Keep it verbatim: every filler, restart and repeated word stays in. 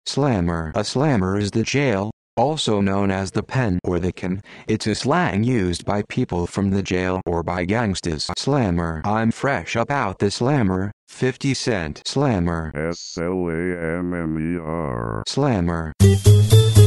Slammer. A slammer is the jail, also known as the pen or the can. It's a slang used by people from the jail or by gangstas. Slammer. I'm fresh up out the slammer. fifty cent. Slammer. S L A M M E R. Slammer.